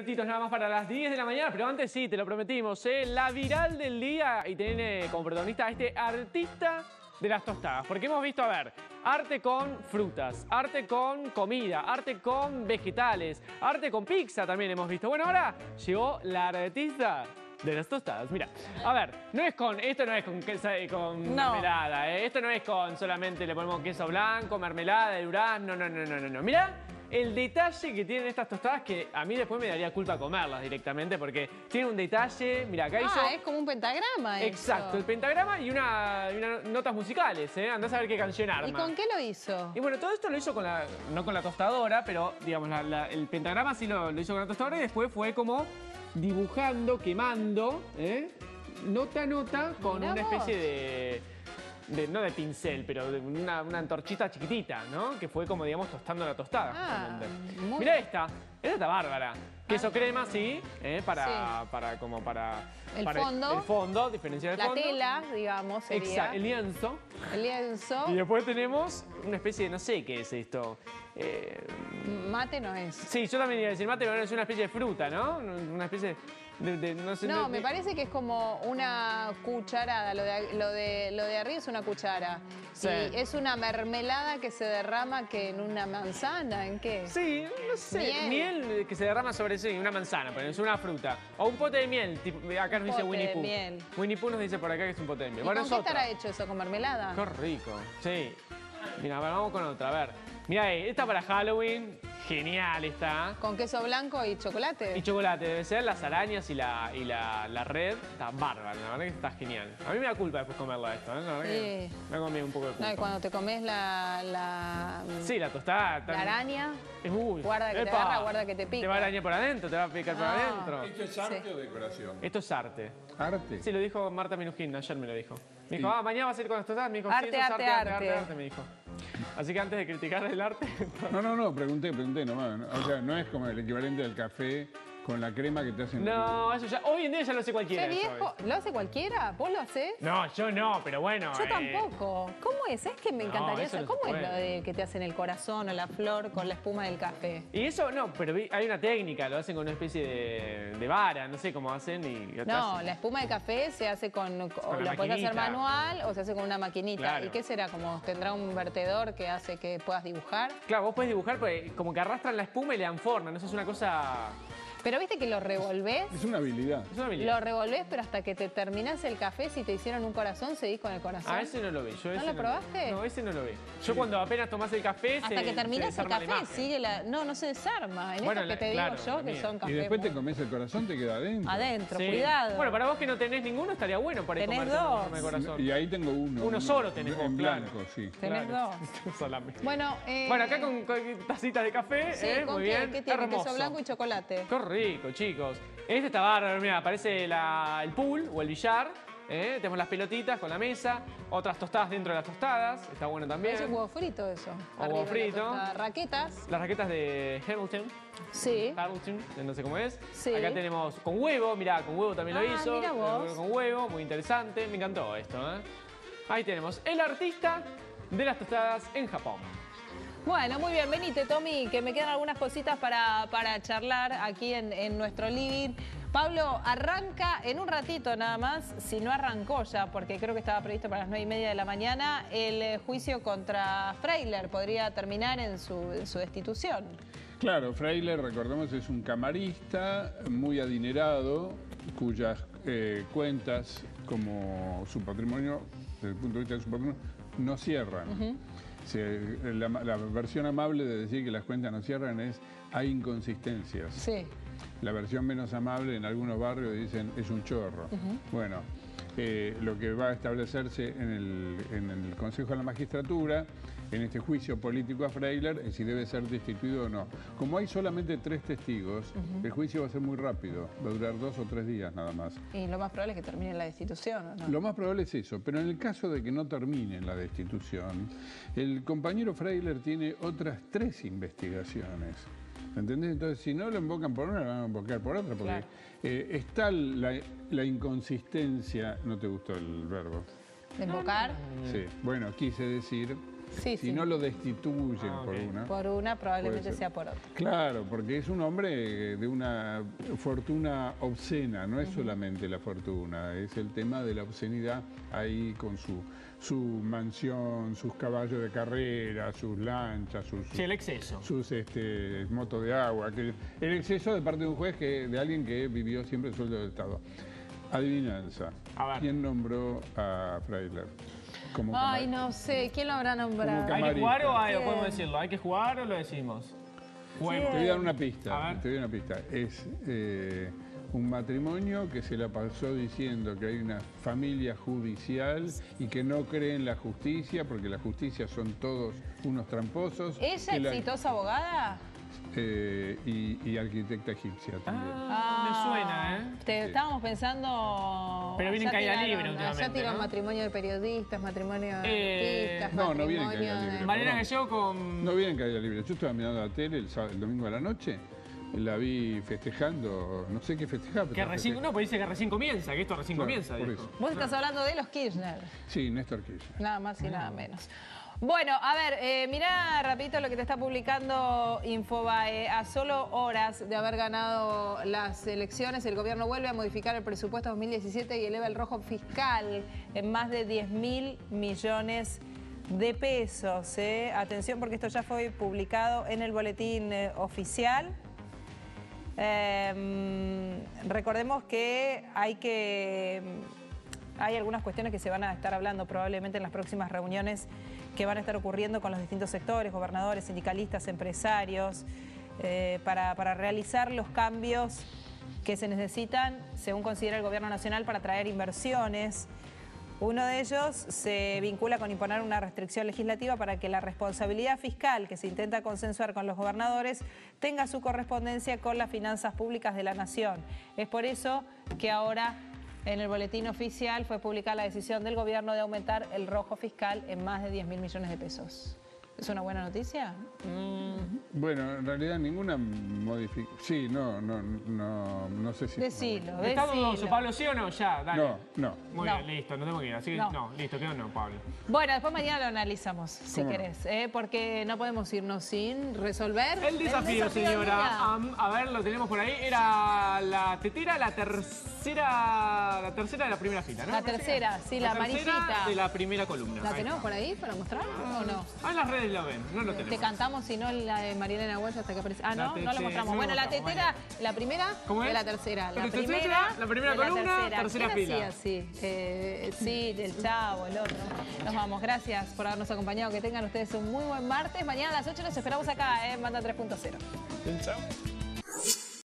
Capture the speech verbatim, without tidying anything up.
Minutitos nada más para las diez de la mañana, pero antes sí, te lo prometimos, ¿eh? La viral del día y tiene como protagonista a este artista de las tostadas. Porque hemos visto, a ver, arte con frutas, arte con comida, arte con vegetales, arte con pizza también hemos visto. Bueno, ahora llegó la artista de las tostadas. Mira, a ver, no es con, esto no es con, queso, con no. mermelada, ¿eh? Esto no es con solamente le ponemos queso blanco, mermelada, de durazno, no, no, no, no, no. Mira el detalle que tienen estas tostadas, que a mí después me daría culpa comerlas directamente porque tiene un detalle, mira, acá ah, hizo... es como un pentagrama. Exacto, eso. el pentagrama y una, y una notas musicales, ¿eh? Andás a ver qué canción arma. ¿Y con qué lo hizo? Y bueno, todo esto lo hizo con la, no con la tostadora, pero digamos, la, la, el pentagrama sí lo, lo hizo con la tostadora y después fue como dibujando, quemando, ¿eh? Nota a nota con Mirá una vos. especie de... De, no de pincel, pero de una, una antorchita chiquitita, ¿no? Que fue como, digamos, tostando la tostada. Ah, muy... Mira esta, esta está bárbara. Queso ah, crema, sí, ¿eh? para, sí. para, como para... El para fondo. El fondo, diferenciar el la fondo. La tela, digamos, sería. Exacto, el lienzo. El lienzo. Y después tenemos una especie de, no sé qué es esto. Eh... Mate no es. Sí, yo también iba a decir mate, pero es una especie de fruta, ¿no? Una especie de... de no, sé, no de, me de... parece que es como una cucharada. Lo de, lo de, lo de arriba es una cuchara. Sí. Y es una mermelada que se derrama que en una manzana, ¿en qué? Sí, no sé. Miel. Miel que se derrama sobre sí, una manzana, pero es una fruta. O un pote de miel, tipo, acá nos dice Pote Winnie de Pooh. miel. Winnie Pooh nos dice por acá que es un pote de miel. ¿Y Bueno, con es qué otra. estará hecho eso? ¿Con mermelada? Qué rico, sí. Mira, a ver, vamos con otra, a ver. Mira, esta para Halloween, genial está. ¿Con queso blanco y chocolate? Y chocolate, debe ser las arañas y la, y la, la red. Está bárbara, la verdad que está genial. A mí me da culpa después comerla esto, ¿eh? La verdad que Sí. me ha comido un poco de culpa. No, y cuando te comes la... la Sí, la tostada. Tan... La araña. Es muy... Guarda que ¡Epa! te agarra, guarda que te pica. Te va a arañar por adentro, te va a picar por No. adentro. ¿Esto es arte Sí. o decoración? Esto es arte. ¿Arte? Sí, lo dijo Marta Minujín, ayer me lo dijo. Me dijo, Sí. ah, mañana vas a ir con las tostadas. Me dijo, Arte, sí, eso es arte, arte, arte, arte. arte, arte, me dijo. Así que antes de criticar el arte... No, no, no, pregunté, pregunté nomás. O sea, no es como el equivalente del café con la crema que te hacen... No, eso ya... Hoy en día ya lo hace cualquiera. ¿Qué eso, viejo? ¿ves? ¿Lo hace cualquiera? ¿Vos lo hacés? No, yo no, pero bueno... Yo eh, tampoco. ¿Cómo es? Es que me No, encantaría eso saber. no se ¿Cómo es puede. lo de que te hacen el corazón o la flor con la espuma del café? Y eso no, pero vi- hay una técnica, lo hacen con una especie de, de vara, no sé cómo hacen y... y No, hacen- la espuma de café se hace con... o Con la la puedes hacer maquinita. manual o se hace con una maquinita. Claro. ¿Y qué será? ¿Como tendrá un vertedor que hace que puedas dibujar? Claro, vos podés dibujar porque como que arrastran la espuma y le dan forma, ¿no? Eso es una cosa... Pero viste que lo revolvés. Es una habilidad. Es una habilidad. Lo revolvés, pero hasta que te terminás el café, si te hicieron un corazón, seguís con el corazón. Ah, ese no lo vi. Yo ¿No ese lo probaste? No, ese no lo vi. Yo cuando apenas tomás el café Hasta se, que terminás se el desarma la café, imagen. sigue la... No, no se desarma. En Bueno, estos que la- te claro, digo yo, la que mía. son Y café después te muy- comes el corazón, te queda adentro. adentro, Sí. cuidado. Bueno, para vos que no tenés ninguno estaría bueno para ir Tenés comerse dos. un forma de corazón. Y ahí tengo uno. Uno solo tenés vos, En claro. blanco, sí. Tenés Claro. dos. Solamente. Bueno, eh, Bueno, acá con, con tacitas de café, sí, ¿eh? ¿con Muy qué? bien. ¿Qué tiene? Hermoso. Queso blanco y chocolate. Qué rico, chicos. Este está bárbaro, mira, parece la- el pool o el billar. ¿eh? Tenemos las pelotitas con la mesa, otras tostadas dentro de las tostadas, está bueno también. Es un huevo frito eso. O arriba huevo de la frito. tostada. Raquetas. Las raquetas de Hamilton, Sí. Hamilton, no sé cómo es. Sí. Acá tenemos con huevo, mirá, con huevo también Ah, lo hizo. mira vos. Eh, Con huevo, muy interesante, me encantó esto. ¿eh? Ahí tenemos el artista de las tostadas en Japón. Bueno, muy bien. Venite, Tommy, que me quedan algunas cositas para, para charlar aquí en, en nuestro living. Pablo, arranca en un ratito nada más, si no arrancó ya, porque creo que estaba previsto para las nueve y media de la mañana, el eh, juicio contra Freiler podría terminar en su, en su destitución. Claro, Freiler, recordemos, es un camarista muy adinerado, cuyas eh, cuentas, como su patrimonio, desde el punto de vista de su patrimonio, no cierran. Uh-huh. Se, la, la versión amable de decir que las cuentas no cierran es hay inconsistencias. Sí. La versión menos amable en algunos barrios dicen es un chorro. Uh-huh. Bueno, eh, lo que va a establecerse en el, en el Consejo de la Magistratura, en este juicio político a Freiler, es si debe ser destituido o no. Como hay solamente tres testigos, uh-huh, el juicio va a ser muy rápido, va a durar dos o tres días nada más. Y lo más probable es que termine la destitución, ¿o no? Lo más probable es eso, pero en el caso de que no termine la destitución, el compañero Freiler tiene otras tres investigaciones. ¿Entendés? Entonces, si no lo invocan por una, lo van a invocar por otra, porque Claro. eh, está la, la inconsistencia, ¿no te gustó el verbo? ¿De invocar? Sí, bueno, quise decir Sí, si sí. no lo destituyen Ah, por ok. una. Por una, probablemente Puede ser. sea por otra. Claro, porque es un hombre de una fortuna obscena, no es solamente la fortuna, es el tema de la obscenidad ahí con su, su mansión, sus caballos de carrera, sus lanchas, sus, Sí, el exceso. sus este, motos de agua, que el exceso de parte de un juez, que, de alguien que vivió siempre el sueldo del Estado. Adivinanza, A ver. ¿quién nombró a Freiler? Como Ay, camar- no sé, ¿quién lo habrá nombrado? Como ¿Hay que jugar o hay- o Bien. podemos decirlo? ¿Hay que jugar o lo decimos? Juego. Te voy a dar una pista, A ver. te doy una pista. Es eh, un matrimonio que se la pasó diciendo que hay una familia judicial y que no cree en la justicia, porque la justicia son todos unos tramposos. ¿Ella que la- exitosa abogada? eh, y, y arquitecta egipcia también. Ah, me suena, ¿eh? Te, Sí. Estábamos pensando... Pero viene en allá caída tiraron- libre últimamente, Allá tiran ¿no? matrimonio de periodistas, matrimonio de Eh, artistas, no, no viene en matrimonio caída de- libre. Mariana perdón. Gallego con... No viene en caída libre. Yo estaba mirando la tele el, sábado- el domingo a la noche, la vi festejando, no sé qué festejaba. pero Que recién, festeja- no, pues dice que recién comienza, que esto recién Claro, comienza. por dijo. eso. Vos estás hablando de los Kirchner, Sí, Néstor Kirchner. nada más y nada menos. Bueno, a ver, eh, mirá rapidito lo que te está publicando Infobae. A solo horas de haber ganado las elecciones, el gobierno vuelve a modificar el presupuesto dos mil diecisiete y eleva el rojo fiscal en más de diez mil millones de pesos. ¿eh? Atención, porque esto ya fue publicado en el boletín eh, oficial. Eh, recordemos que hay que... Hay algunas cuestiones que se van a estar hablando probablemente en las próximas reuniones que van a estar ocurriendo con los distintos sectores, gobernadores, sindicalistas, empresarios, eh, para, para realizar los cambios que se necesitan, según considera el Gobierno Nacional, para atraer inversiones. Uno de ellos se vincula con imponer una restricción legislativa para que la responsabilidad fiscal que se intenta consensuar con los gobernadores tenga su correspondencia con las finanzas públicas de la nación. Es por eso que ahora en el boletín oficial fue publicada la decisión del gobierno de aumentar el rojo fiscal en más de diez mil millones de pesos. ¿Es una buena noticia? Mm. Bueno, en realidad ninguna modificación. Sí, no, no, no, no sé si. Decilo, ¿Está dudoso, decilo. Pablo, sí o no? Ya, dale. No, no. Muy No. bien, listo, no tengo que ir. Así que No. no, listo, quedó no, Pablo. Bueno, después mañana lo analizamos, si ¿Cómo no? querés, ¿eh? Porque no podemos irnos sin resolver El desafío, del señora. día. Am, a ver, lo tenemos por ahí. Era la tetera, la tercera, la tercera de la primera fila, ¿no? La tercera, sí, la tercera amarillita. de la primera columna. ¿La Ahí tenemos está. por ahí para mostrar o no? Ah, en las redes lo ven, no lo Te tenemos. cantamos, si no, la de Marilena Huella hasta que aparece. Ah, La no, te- no la sí, mostramos. no la Bueno, la mostramos, tetera, la primera ¿Cómo de es? la tercera. La La tercera, primera, la primera de la columna, tercera. tercera ¿Quién fila. hacía así? Eh, sí, el Chavo, el otro. Nos vamos, gracias por habernos acompañado. Que tengan ustedes un muy buen martes. Mañana a las ocho los esperamos acá, en Banda tres punto cero. Chao.